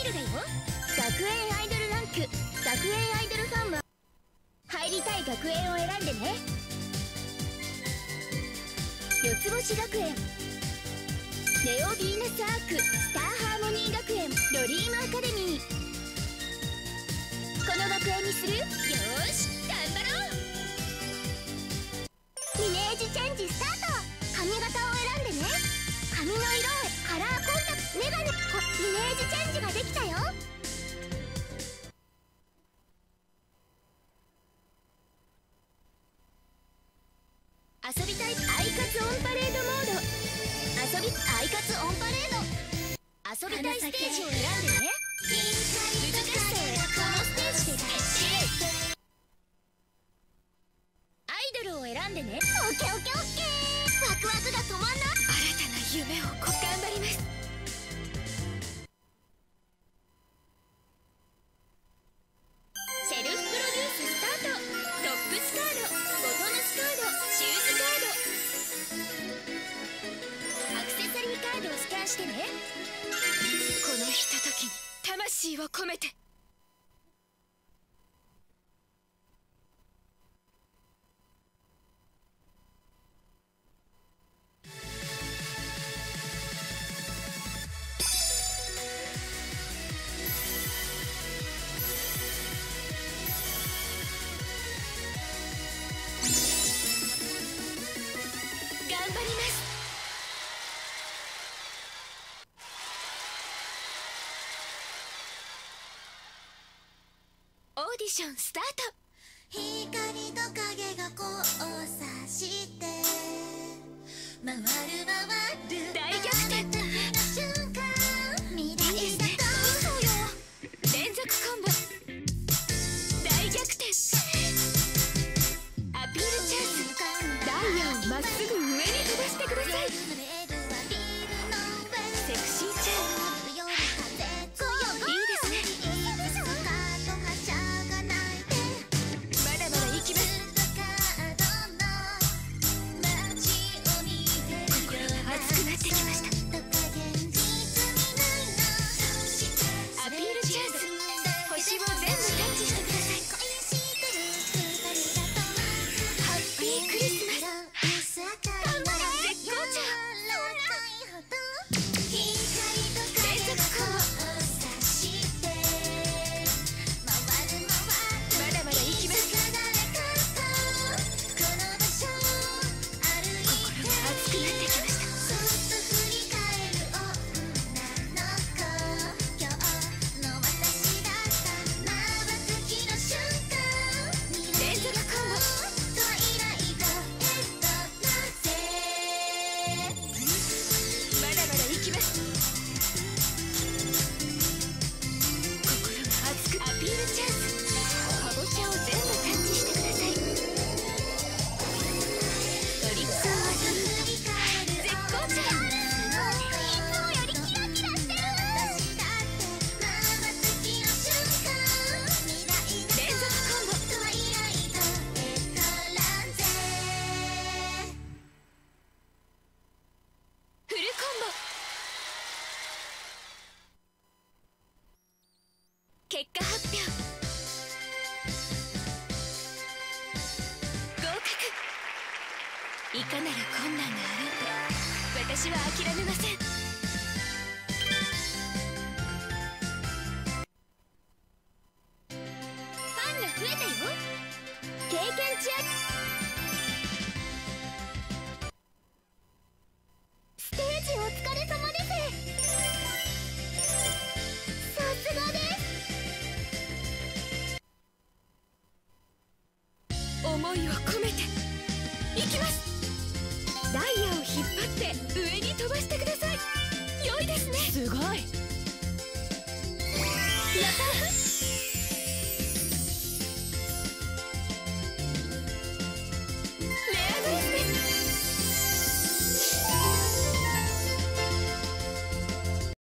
ルだよ。学園アイドルランク、学園アイドルファンは入りたい学園を選んでね。四つ星学園、ネオヴィーナスアーク、スターハーモニー学園、ドリームアカデミー。この学園にする？よーし、頑張ろう。イメージチェンジスタート。髪型を選んでね。髪の色、カラーコンタクト、メガネ、イメージチェンジができたよ。遊びたいアイカツオンパレードモード。アイカツオンパレード。遊びたいステージを選んでね。難しさをこのステージで決定。アイドルを選んでね。オッケーオッケーオッケー。ワクワクが止まんな。新たな夢を頑張ります。セルフプロデューススタート。トップスカード、ボトムスカード、シューズカード、アクセサリーカードをスキャンしてね。このひとときに魂を込めて。頑張ります。オーディションスタート。 光と影が交差して回る回る大逆転。 瞬間未来だとそうよ。連続コンボ。大逆転。アピールチャンス。ダイヤをまっすぐ上に飛ばしてください。セクシーチャーム。いいですね。まだまだ行きます。心が熱くなってきました。アピールチャンス。星を全部タッチしてください。ハッピークリスマス。頑張れ。絶好調。連続コンボ。まだまだ行きます。心が熱くなってきました。連続コンボ。まだまだ行きます。心が熱く。アピールチャンス。かぼちゃを全部タッチしてください。トリックオアトリート。絶好調。いつもよりキラキラしてる。連続コンボ。フルコンボ。結果発表。合格。いかなる困難があろうと私は諦めません。ファンが増えたよ。経験値アップ。ステージお疲れ様です。さすがです。思いを込めていきます。